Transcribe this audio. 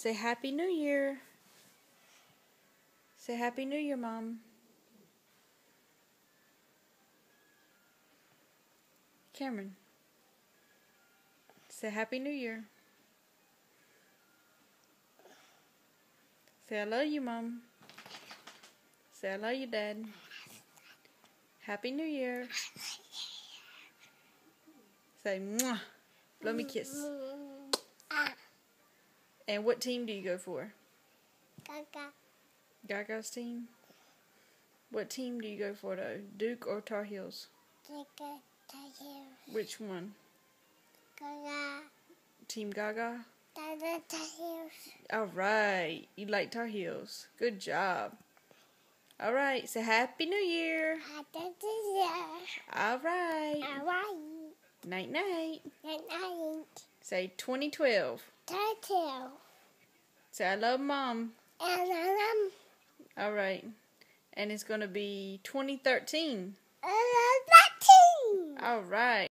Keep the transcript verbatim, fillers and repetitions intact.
Say Happy New Year. Say Happy New Year, Mom. Cameron. Say Happy New Year. Say I love you, Mom. Say I love you, Dad. Happy New Year. Say mwah. Blow me a kiss. And what team do you go for? Gaga. Gaga's team? What team do you go for though? Duke or Tar Heels? Gaga. Tar Heels. Which one? Gaga. Team Gaga? Gaga. Tar Heels. Alright. You like Tar Heels. Good job. Alright. Say Happy New Year. Happy New Year. Alright. Alright. Night night. Night night. Say twenty twelve. Turtle. Say I love Mom. And I love. Alright. And it's going to be twenty thirteen. I love that too. Alright.